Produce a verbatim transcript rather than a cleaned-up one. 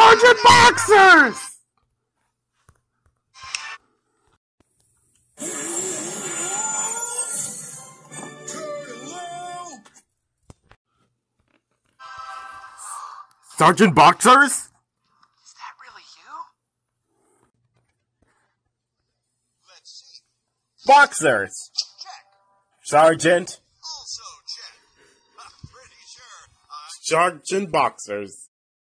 Sargent Boxers! Sargent Boxers? Is that really you? Let's see. Boxers! Check. Sargent. Also check. I'm pretty sure I'm Sargent Boxers.